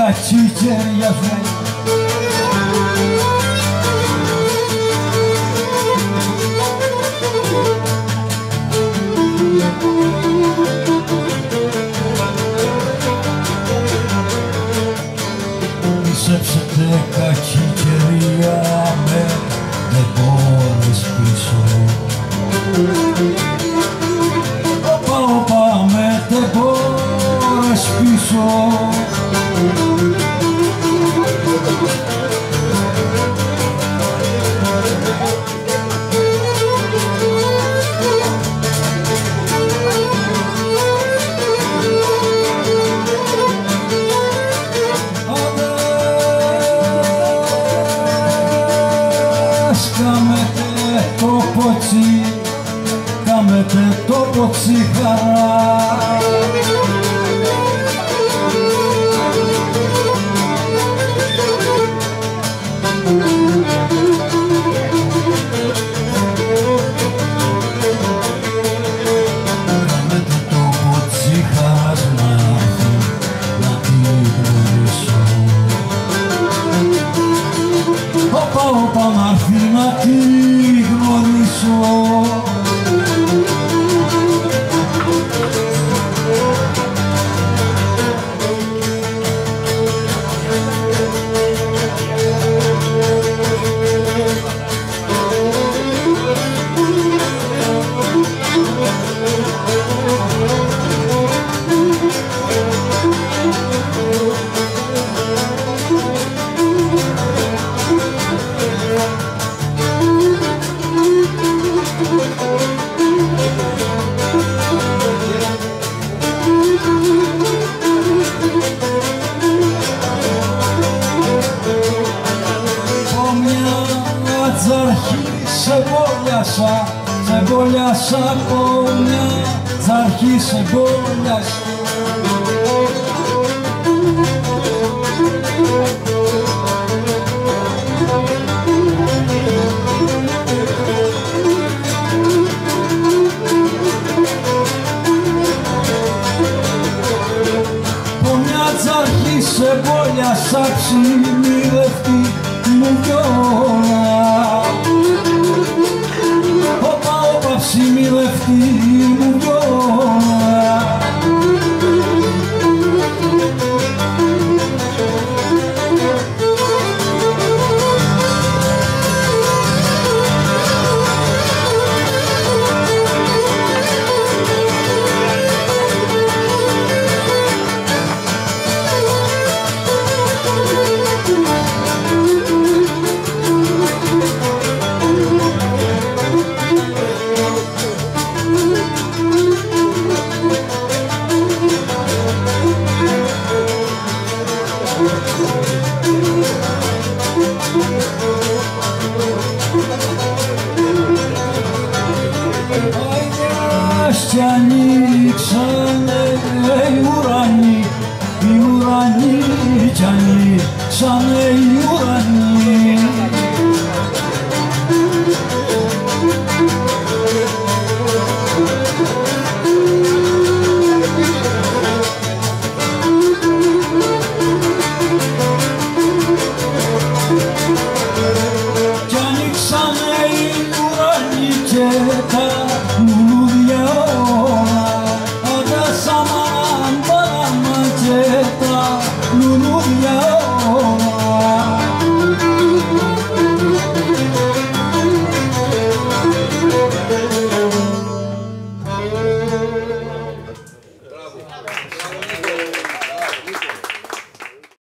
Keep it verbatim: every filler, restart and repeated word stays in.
κατσίκερια σου. Σέψετε κατσίκερια με δεν μπορείς πίσω. Όπα, όπα, με δεν μπορείς πίσω. Κάμετε το ποτσί, κάμετε το ποτσί χαρά. Κάμετε το ποτσί χαράς να έρθει να τη γνωρίσω. Όπα, όπα, να έρθει να τη γνωρίσω. Σε μπόλιασα, σε μπόλιασα από μια ζαρχή, σε μπόλιασα. Από μια ζαρχή σε μπόλιασα ψημιδευτή μου κιόλα. Ψημιδευτή μου κιόλα. Κι ανοίξανε οι ουρανοί, οι ουρανοί κι ανοίξανε οι ουρανοί. Κι ανοίξανε οι ουρανοί και τα